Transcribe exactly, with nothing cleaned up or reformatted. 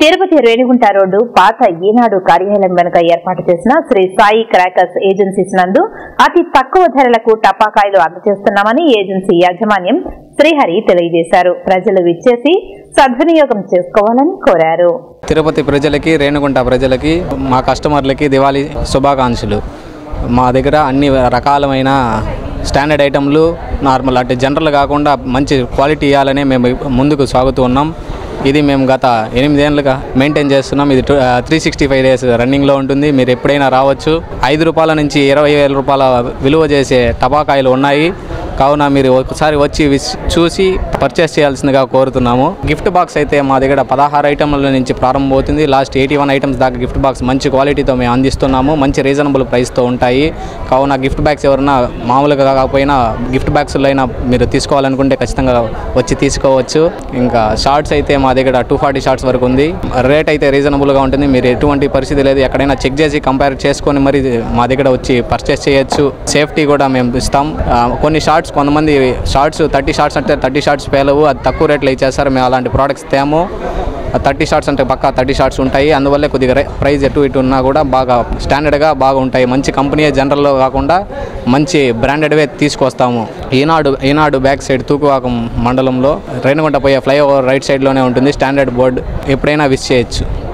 Tirupati Renigunta road పాత ఈనాడు కార్యాలయం వెనుక ఏర్పాటు చేసిన శ్రీ సాయి క్రాకర్స్ ఏజెన్సీస్ నందు అతి తక్కువ ధరలకు టపాకాయలు అందజేస్తున్నామని ఏజెన్సీ యాజమాన్యం శ్రీహరి తెలియజేశారు. ప్రజలు విచ్చేసి సద్వినియోగం చేసుకోవాలని కోరారు. తిరుపతి ప్రజలకి రేణిగుంట ప్రజలకి మా కస్టమర్లకి దివాళీ శుభాకాంక్షలు. మా దగ్గర అన్ని రకాలమైన స్టాండర్డ్ ఐటమ్లు నార్మల్ అంటే జనరల్ కాకుండా మంచి క్వాలిటీ ఇవ్వాలని మేము ముందుకు సాగుతూ ఉన్నాం. ఇది మేము గత ఎనిమిదేళ్ళుగా మెయింటైన్ చేస్తున్నాం. ఇది త్రీ సిక్స్టీ ఫైవ్ డేస్ రన్నింగ్లో ఉంటుంది. మీరు ఎప్పుడైనా రావచ్చు. ఐదు రూపాయల నుంచి ఇరవై వేల రూపాయల విలువ చేసే టపాకాయలు ఉన్నాయి. కావున మీరు ఒకసారి వచ్చి చూసి పర్చేస్ చేయాల్సిందిగా కోరుతున్నాము. గిఫ్ట్ బాక్స్ అయితే మా దగ్గర పదహారు ఐటమ్ల నుంచి ప్రారంభమవుతుంది. లాస్ట్ ఎయిటీ వన్ ఐటమ్స్ దాకా గిఫ్ట్ బాక్స్ మంచి క్వాలిటీతో మేము అందిస్తున్నాము. మంచి రీజనబుల్ ప్రైస్తో ఉంటాయి. కావున గిఫ్ట్ బ్యాగ్స్ ఎవరైనా మామూలుగా కాకపోయినా గిఫ్ట్ బ్యాగ్స్లో అయినా మీరు తీసుకోవాలనుకుంటే ఖచ్చితంగా వచ్చి తీసుకోవచ్చు. ఇంకా షార్ట్స్ అయితే మా దగ్గర టూ ఫార్టీ షార్ట్స్ వరకు ఉంది. రేట్ అయితే రీజనబుల్గా ఉంటుంది. మీరు ఎటువంటి పరిస్థితి లేదు. ఎక్కడైనా చెక్ చేసి కంపేర్ చేసుకొని మరి మా దగ్గర వచ్చి పర్చేస్ చేయొచ్చు. సేఫ్టీ కూడా మేము ఇస్తాం. కొన్ని షార్ట్స్ కొంతమంది షార్ట్స్ థర్టీ షార్ట్స్ అంటే థర్టీ షార్ట్స్ పేలవు, అది తక్కువ రేట్లో ఇచ్చేస్తారు. మేము అలాంటి ప్రోడక్ట్స్ తేము. థర్టీ షార్ట్స్ అంటే పక్కా థర్టీ షార్ట్స్ ఉంటాయి. అందువల్ల కొద్దిగా ప్రైస్ ఎటు ఇటు ఉన్నా కూడా బాగా స్టాండర్డ్గా బాగా ఉంటాయి. మంచి కంపెనీ జనరల్లో కాకుండా మంచి బ్రాండెడ్వే తీసుకొస్తాము. ఈనాడు ఈనాడు బ్యాక్ సైడ్ తూకువాకం మండలంలో రేణిగుంట పోయే ఫ్లైఓవర్ రైట్ సైడ్లోనే ఉంటుంది స్టాండర్డ్ బోర్డు. ఎప్పుడైనా విజిట్ చేయొచ్చు.